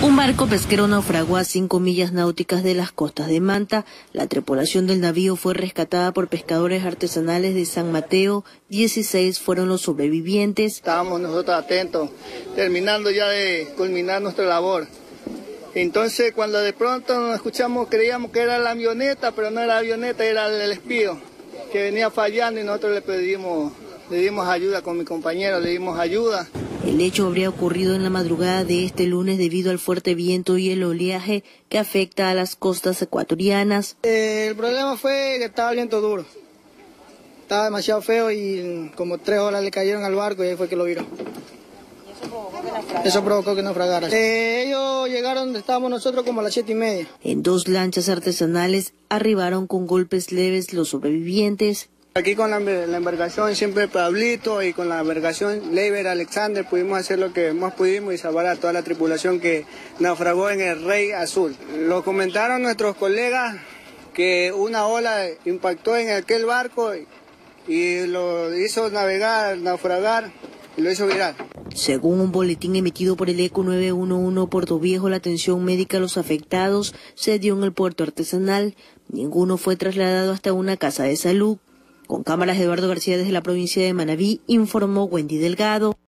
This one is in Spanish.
Un barco pesquero naufragó a 5 millas náuticas de las costas de Manta. La tripulación del navío fue rescatada por pescadores artesanales de San Mateo. 16 fueron los sobrevivientes. Estábamos nosotros atentos, terminando ya de culminar nuestra labor. Entonces, cuando de pronto nos escuchamos, creíamos que era la avioneta, pero no era la avioneta, era el espío que venía fallando y nosotros le dimos ayuda con mi compañero, le dimos ayuda. El hecho habría ocurrido en la madrugada de este lunes debido al fuerte viento y el oleaje que afecta a las costas ecuatorianas. El problema fue que estaba el viento duro. Estaba demasiado feo y como 3 olas le cayeron al barco y ahí fue que lo viró. Eso provocó que naufragara. Ellos llegaron donde estábamos nosotros como a las 7:30. En 2 lanchas artesanales arribaron con golpes leves los sobrevivientes. Aquí con la embarcación siempre Pablito y con la embarcación Leiber Alexander pudimos hacer lo que más pudimos y salvar a toda la tripulación que naufragó en el Rey Azul. Lo comentaron nuestros colegas que una ola impactó en aquel barco y lo hizo naufragar y lo hizo virar. Según un boletín emitido por el ECO 911 Puerto Viejo, la atención médica a los afectados se dio en el puerto artesanal. Ninguno fue trasladado hasta una casa de salud. Con cámaras de Eduardo García desde la provincia de Manabí, informó Wendy Delgado.